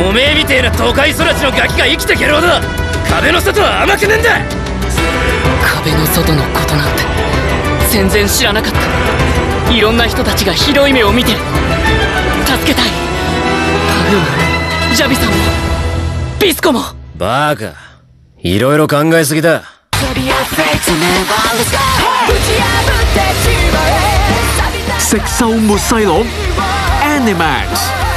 おめえみてえな都会育ちのガキが生きてけるほど壁の外は甘くねえんだ。 壁の外のことなんて全然知らなかった。いろんな人たちがひどい目を見てる。助けたい。パグもジャビさんもビスコも。 バカ、いろいろ考えすぎだ。 食獸沒細路 Animax